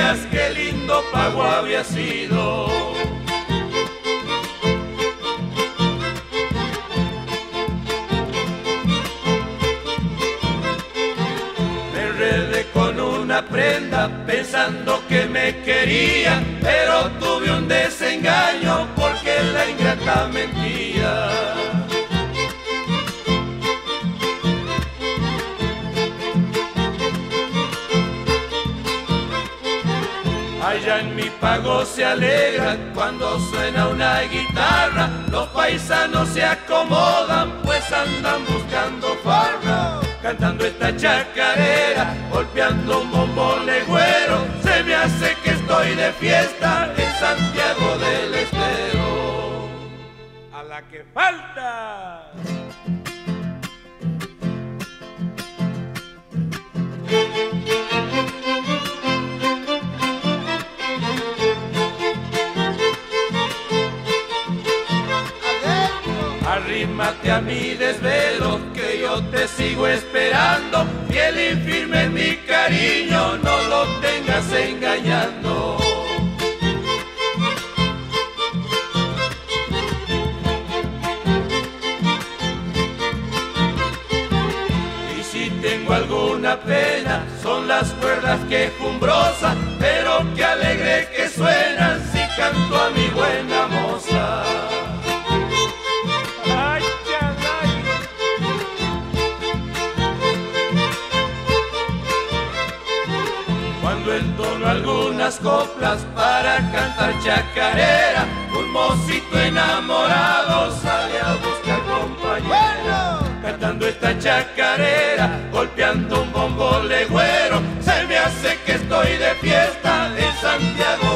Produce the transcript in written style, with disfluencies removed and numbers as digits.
veías qué lindo pago había sido. Me enredé con una prenda pensando que me quería, pero tuve un desengaño porque la ingrata mentía. Allá en mi pago se alegran cuando suena una guitarra, los paisanos se acomodan pues andan buscando farra. Cantando esta chacarera, golpeando un bombo legüero, se me hace que estoy de fiesta en Santiago del Estero. ¡A la que falta! Arrímate a mi desvelo, que yo te sigo esperando, fiel y firme en mi cariño, no lo tengas engañando. Y si tengo alguna pena, son las cuerdas quejumbrosa, pero qué alegre que suenan si canto a mi buena moza. Cuando entono algunas coplas para cantar chacarera, un mocito enamorado sale a buscar compañera. Cantando esta chacarera, golpeando un bombo legüero, se me hace que estoy de fiesta en Santiago